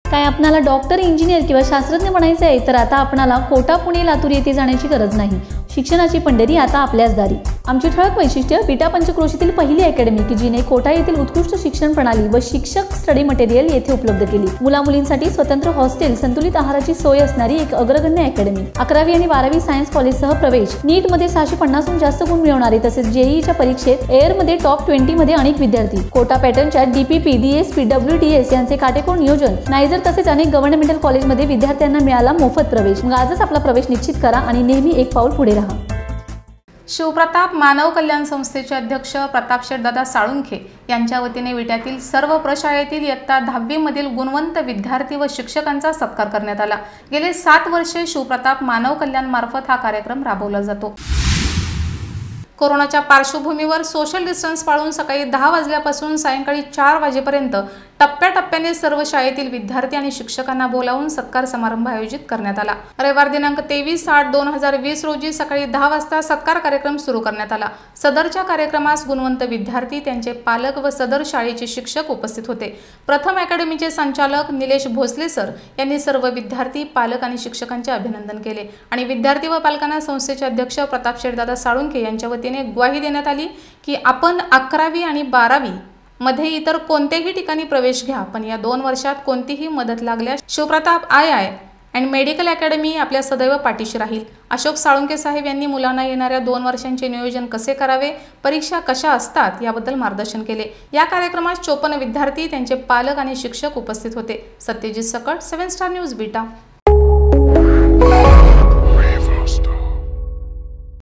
काय आपणाला doctor, engineer किंवा शास्त्रज्ञ बनायचे आहे तर आता आपणाला कोटा, पुणे, लातूर येथे जाण्याची गरज नाही. शिक्षणाची पंढरी आता आपल्याच दारी. आमची ठळक वैशिष्ट्य विटा पंचक्रोशीतील पहिली अकॅडमी की जिने कोटा येथील उत्कृष्ट शिक्षण प्रणाली व शिक्षक स्टडी मटेरियल येथे उपलब्ध केली. मुला-मुलींसाठी स्वतंत्र हॉस्टेल, संतुलित आहाराची सोय असणारी एक अग्रगण्य अकॅडमी. 11वी आणि 12वी सायन्स कॉलेजसह प्रवेश. नीट मध्ये 650हून जास्त गुण मिळवणारे तसेच जेईईच्या परीक्षेत एअर मध्ये टॉप 20 मध्ये अनेक विद्यार्थी. कोटा पॅटर्नच्या डीपीपी, डीएसपी, डब्ल्यूडीएस यांचे काटेकोर नियोजन. नायजर तसेच अनेक गव्हर्नमेंटल कॉलेजमध्ये विद्यार्थ्यांना मिळाला मोफत प्रवेश. मग आजच आपला प्रवेश निश्चित करा आणि नेहमी एक पाऊल पुढे राहा. शिवप्रताप मानव कल्याण संस्थेचे अध्यक्ष प्रताप शेठदादा साळुंखे यांच्या वतीने विट्यातील सर्व प्रशाळेतील इयत्ता 10वी मधील गुणवंत विद्यार्थी व शिक्षकांचा सत्कार करण्यात आला. गेले 7 वर्षे शिवप्रताप मानव कल्याण मार्फत हा कार्यक्रम राबवला जातो. कोरोनाच्या पार्श्वभूमीवर सोशल डिस्टन्स पाळून सकाळी 10 वाजल्यापासून सायंकाळी 4 वाजेपर्यंत टप्प्याटप्प्याने सर्व शाळेतील विद्यार्थी आणि शिक्षकांना बोलावून सत्कार समारंभ आयोजित करण्यात आला. रविवार दिनांक 23/8/2020 रोजी सकाळी 10 वाजता सत्कार कार्यक्रम सुरू करण्यात आला. सदरच्या कार्यक्रमास गुणवंत विद्यार्थी, त्यांचे पालक व सदर शाळेचे शिक्षक उपस्थित होते. प्रथम अकॅडमीचे संचालक निलेश भोसले सर यांनी सर्व विद्यार्थी, पालक आणि शिक्षकांचे अभिनंदन केले आणि विद्यार्थी व पालकांना संस्थेचे अध्यक्ष प्रताप शेठदादा साळुंखे यांच्या वतीने ग्वाही देण्यात आली की आपण 11वी आणि 12वी मध्ये इतर कोणत्याही ठिकाणी प्रवेश घ्या, पण या 2 वर्षात कोणतीही मदत लागल्यास Shivpratap eye and medical academy आपल्या सदैव पाठीशी राहील. अशोक साळुंखे साहेब यांनी मुलांना येणाऱ्या 2 वर्षांचे नियोजन कसे करावे, परीक्षा कशा असतात याबद्दल मार्गदर्शन केले. या कार्यक्रमात 54 विद्यार्थी, त्यांचे पालक आणि शिक्षक उपस्थित होते. सत्यजित सकट, 7 स्टार न्यूज, विटा.